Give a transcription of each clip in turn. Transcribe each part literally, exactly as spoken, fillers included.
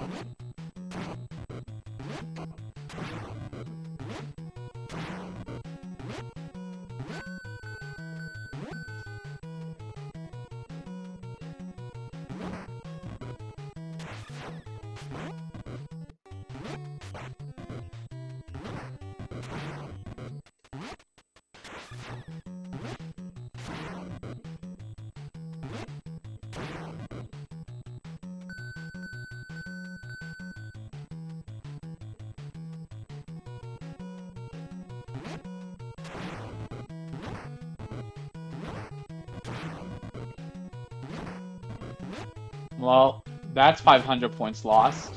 Well, that's five hundred points lost.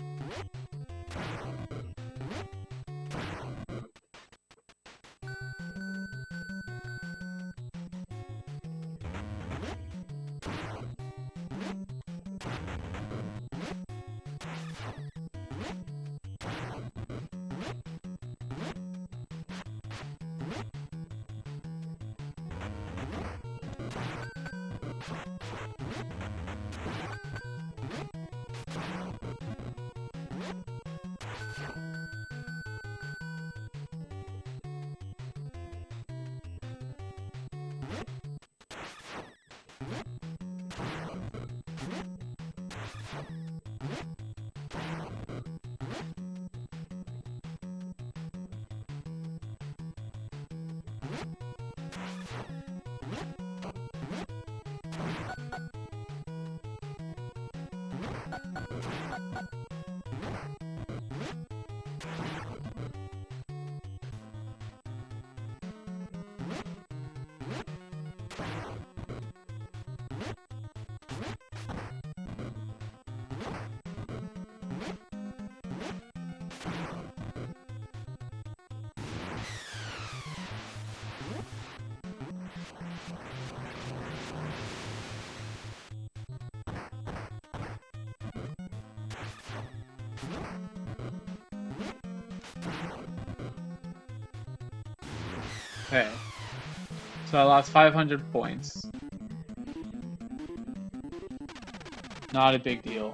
Okay. So I lost five hundred points. Not a big deal.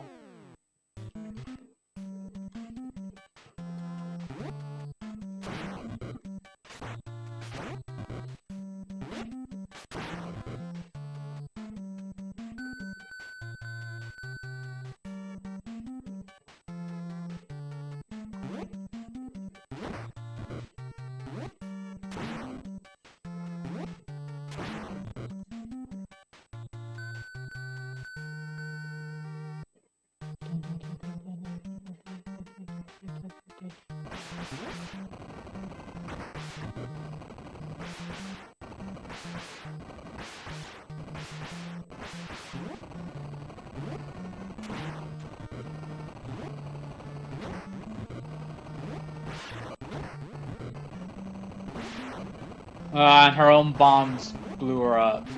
Uh, and her own bombs blew her up.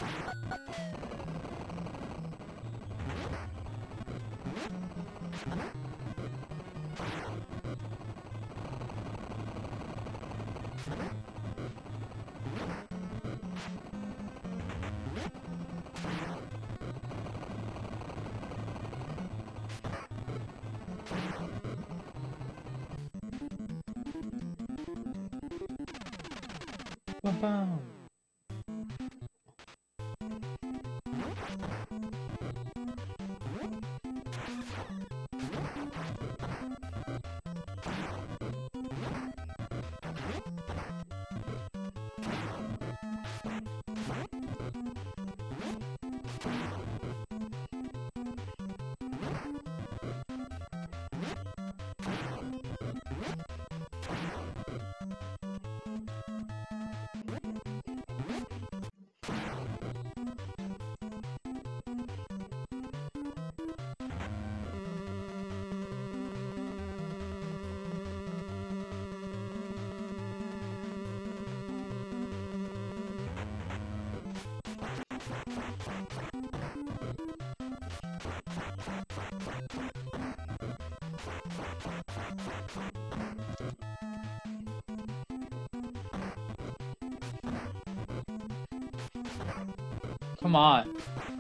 Ba-bum. Come on.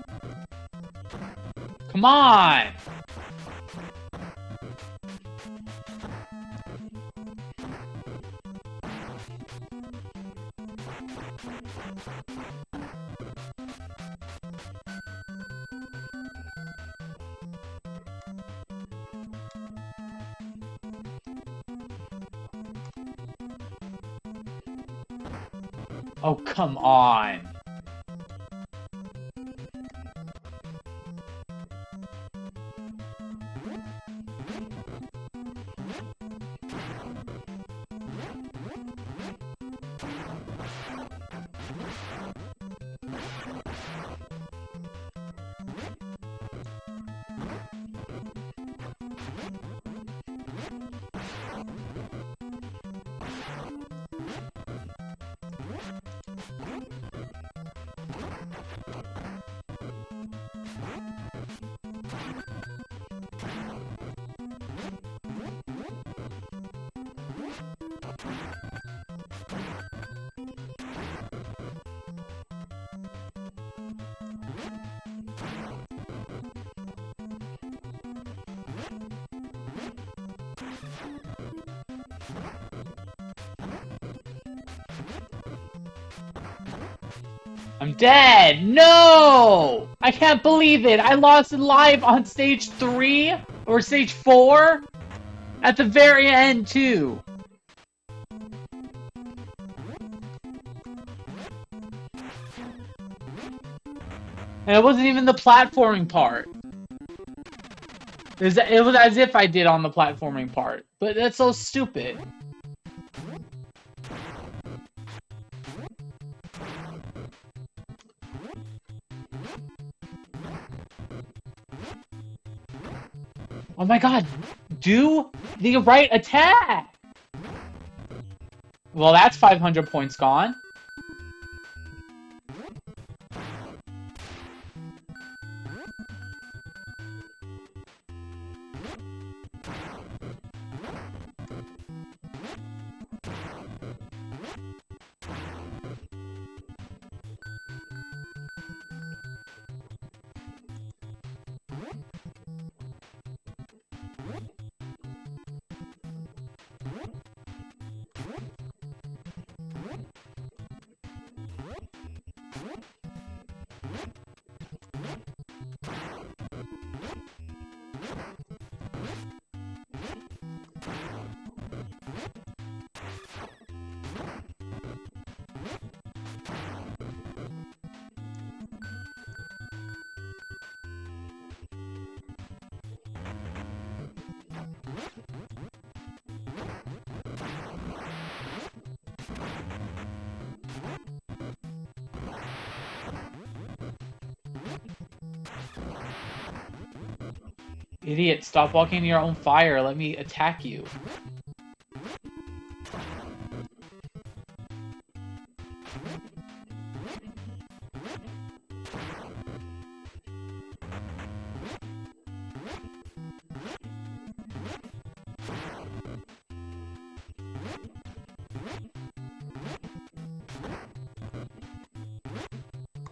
Come on! Oh, come on. I'm dead! No! I can't believe it! I lost live on stage three? Or stage four? At the very end, too! And it wasn't even the platforming part. It was, it was as if I did on the platforming part. But that's so stupid. Oh my god! Do the right attack! Well, that's five hundred points gone. Idiot, stop walking in your own fire. Let me attack you.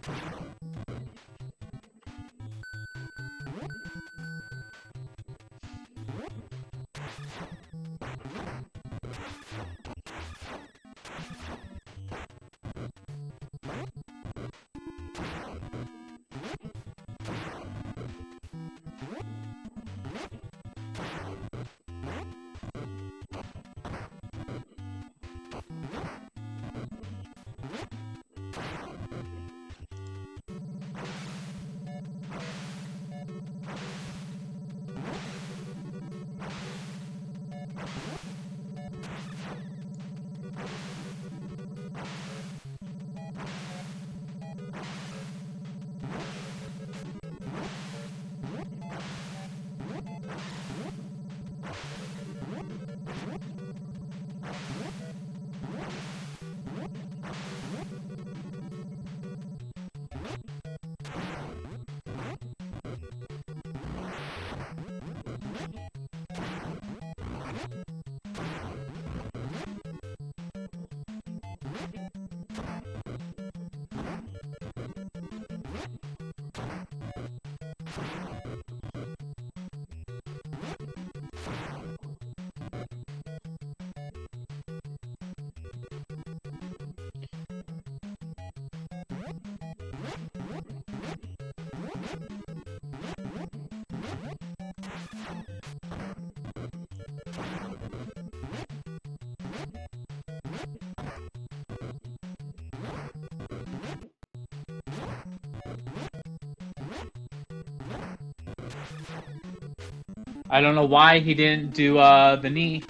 I don't know why he didn't do uh, the knee.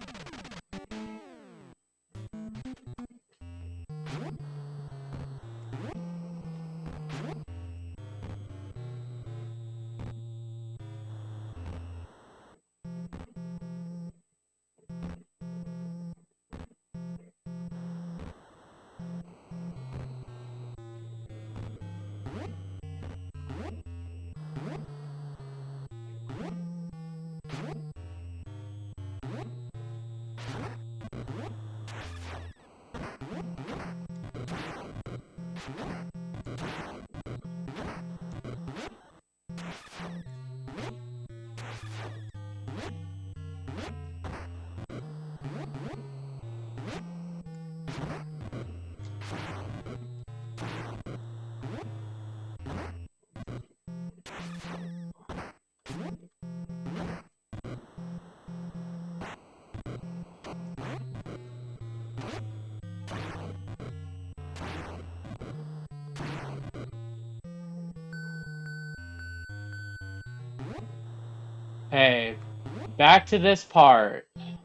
Hey, back to this part.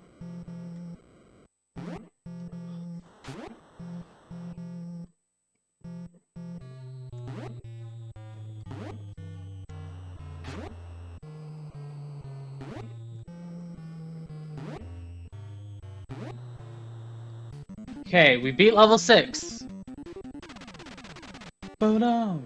Okay, we beat level six. Oh no.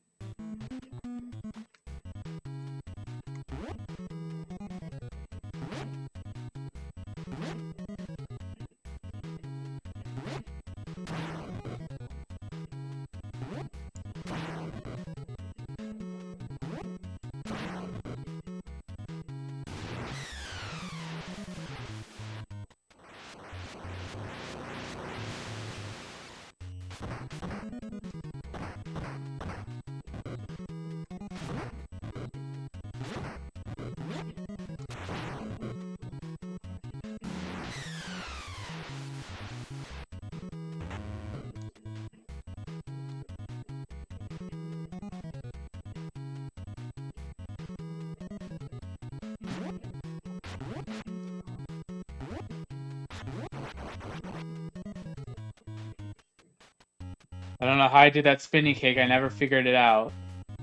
I don't know how I did that spinning kick. I never figured it out.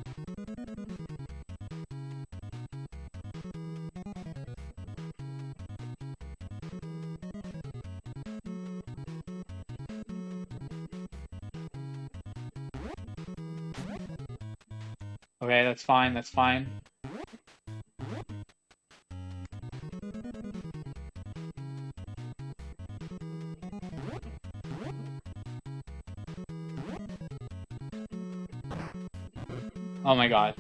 Okay, that's fine, that's fine. Oh my god.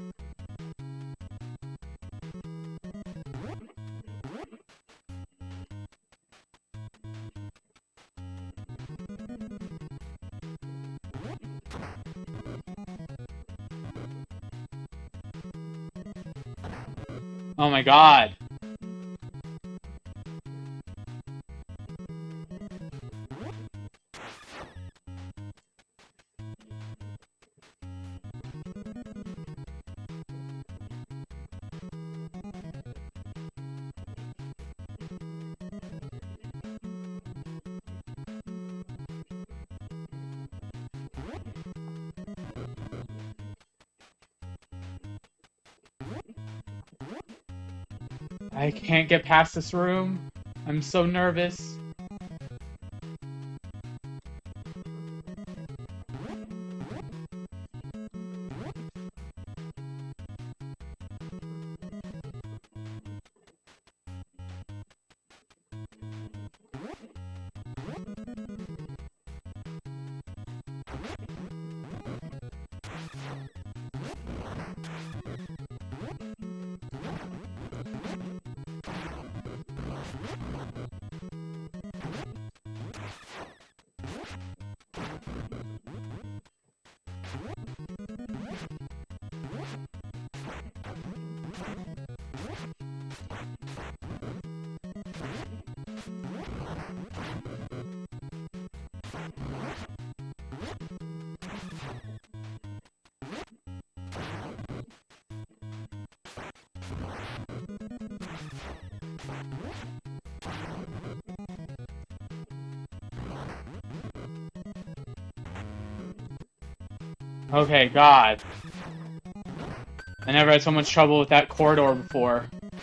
Oh my god. I can't get past this room. I'm so nervous. Okay, God. I never had so much trouble with that corridor before.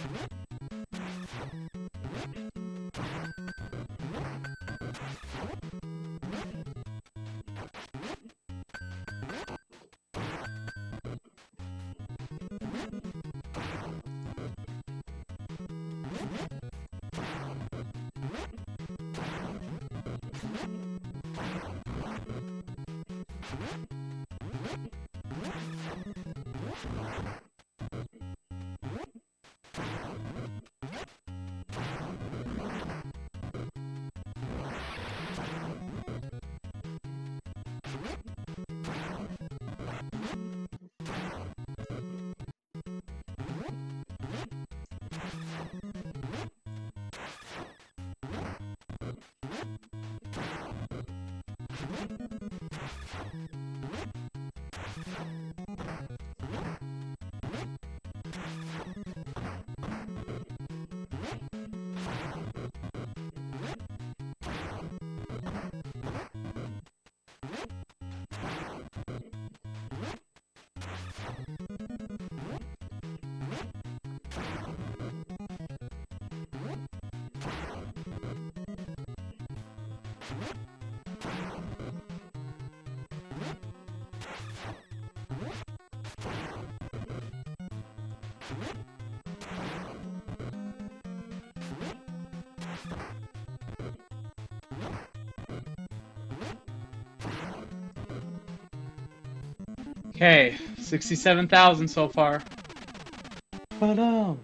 Okay, sixty-seven thousand so far. But um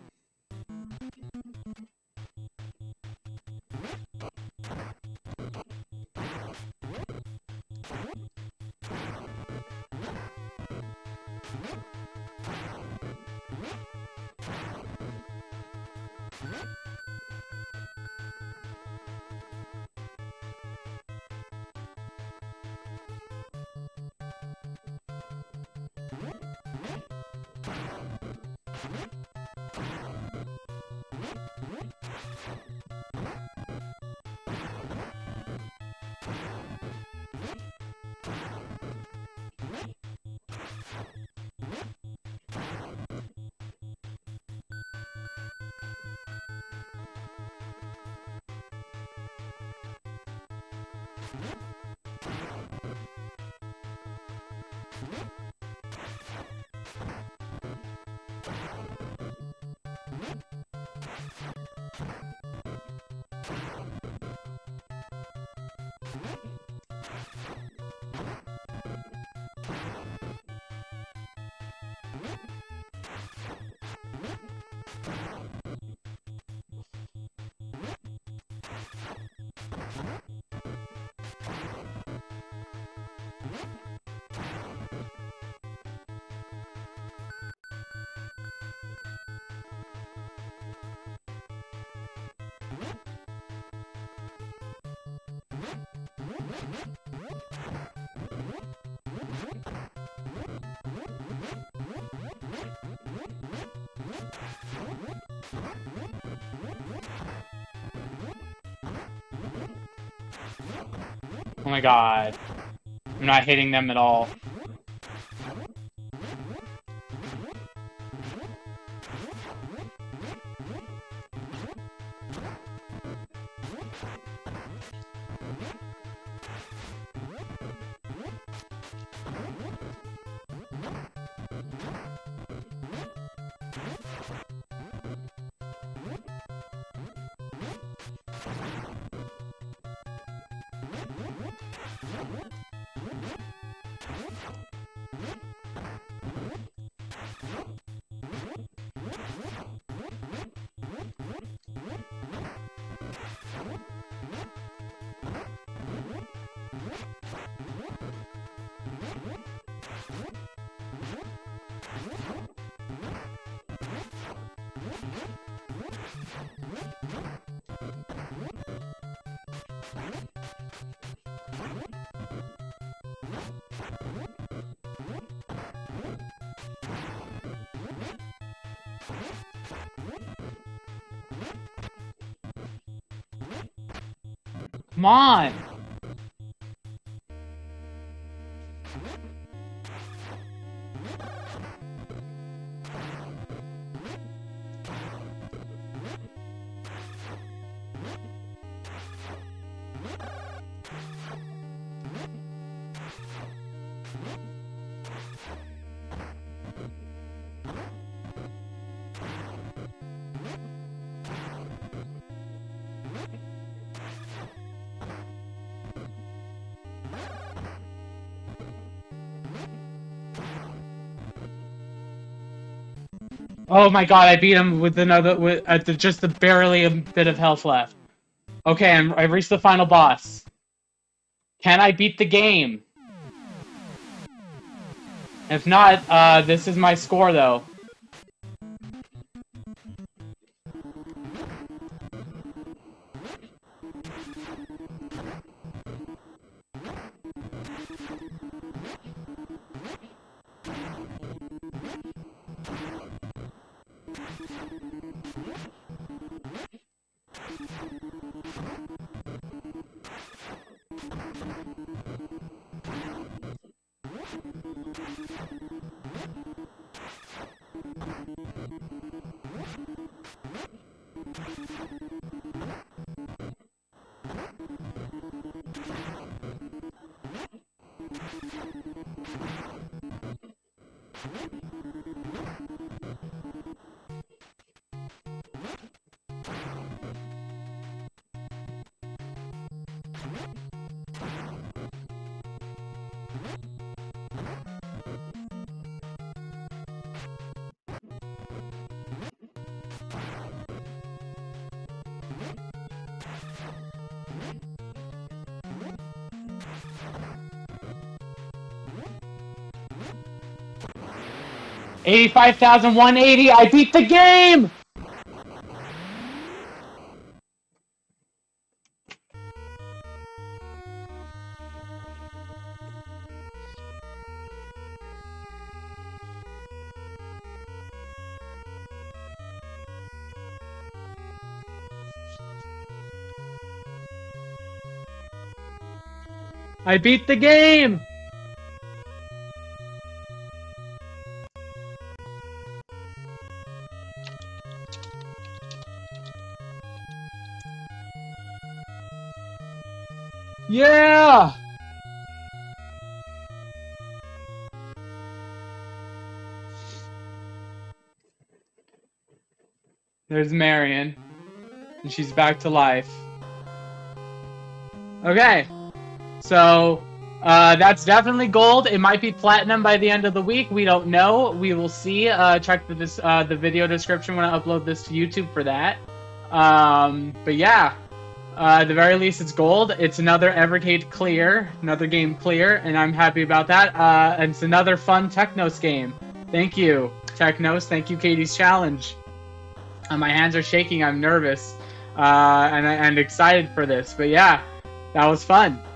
Oh my god. I'm not hitting them at all. Come on! Oh my god, I beat him with another, with at the, just a barely a bit of health left. Okay, I'm, I reached the final boss. Can I beat the game? If not, uh, this is my score though. eighty-five thousand one hundred eighty, I beat the game! I beat the game! Yeah! There's Marion. And she's back to life. Okay. So, Uh, that's definitely gold. It might be platinum by the end of the week. We don't know. We will see. Uh, check the uh, the video description when I upload this to YouTube for that. Um, but yeah, uh, at the very least, it's gold. It's another Evercade clear, another game clear, and I'm happy about that. Uh, and it's another fun Technos game. Thank you, Technos. Thank you, Cadey's Challenge. Uh, my hands are shaking. I'm nervous uh, and and excited for this. But yeah, that was fun.